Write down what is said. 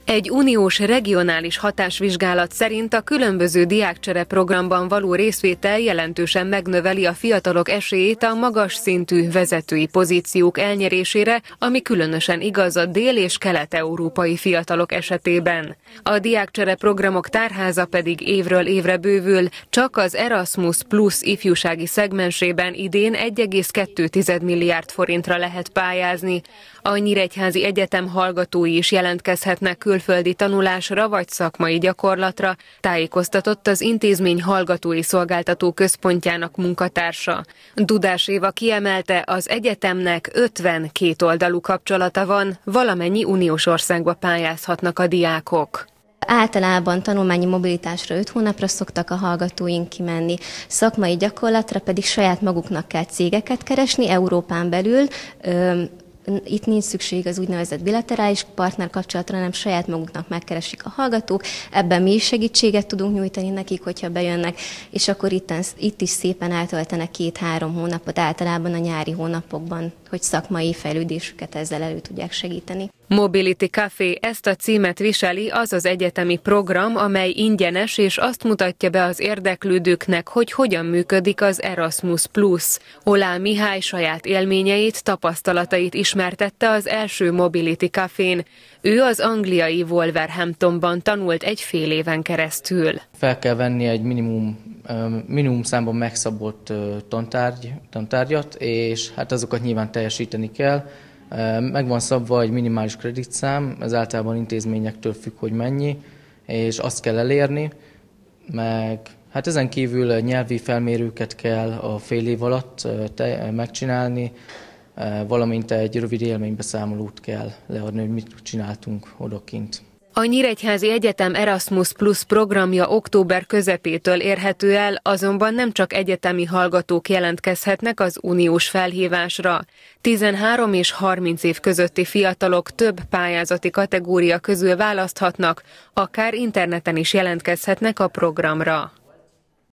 Egy uniós regionális hatásvizsgálat szerint a különböző diákcsere programban való részvétel jelentősen megnöveli a fiatalok esélyét a magas szintű vezetői pozíciók elnyerésére, ami különösen igaz a dél- és kelet-európai fiatalok esetében. A diákcsere programok tárháza pedig évről évre bővül, csak az Erasmus Plus ifjúsági szegmensében idén 1,2 milliárd forintra lehet pályázni. A Nyíregyházi Egyetem hallgatói is jelentkezhetnek külföldi tanulásra vagy szakmai gyakorlatra, tájékoztatott az intézmény hallgatói szolgáltató központjának munkatársa. Dudás Éva kiemelte, az egyetemnek 50 kétoldalú kapcsolata van, valamennyi uniós országba pályázhatnak a diákok. Általában tanulmányi mobilitásra 5 hónapra szoktak a hallgatóink kimenni, szakmai gyakorlatra pedig saját maguknak kell cégeket keresni Európán belül. Itt nincs szükség az úgynevezett bilaterális partnerkapcsolatra, hanem saját maguknak megkeresik a hallgatók. Ebben mi is segítséget tudunk nyújtani nekik, hogyha bejönnek, és akkor itt is szépen eltöltenek 2-3 hónapot általában a nyári hónapokban, hogy szakmai fejlődésüket ezzel elő tudják segíteni. Mobility Café, ezt a címet viseli, az az egyetemi program, amely ingyenes, és azt mutatja be az érdeklődőknek, hogy hogyan működik az Erasmus Plus. Oláh Mihály saját élményeit, tapasztalatait ismertette az első Mobility Cafén. Ő az angliai Wolverhamptonban tanult egy fél éven keresztül. Fel kell venni egy minimum számban megszabott tantárgyat, és hát azokat nyilván teljesíteni kell. Meg van szabva egy minimális kreditszám, ez általában intézményektől függ, hogy mennyi, és azt kell elérni, meg hát ezen kívül nyelvi felmérőket kell a fél év alatt megcsinálni, valamint egy rövid élménybeszámolót kell leadni, hogy mit csináltunk odakint. A Nyíregyházi Egyetem Erasmus Plus programja október közepétől érhető el, azonban nem csak egyetemi hallgatók jelentkezhetnek az uniós felhívásra. 13 és 30 év közötti fiatalok több pályázati kategória közül választhatnak, akár interneten is jelentkezhetnek a programra.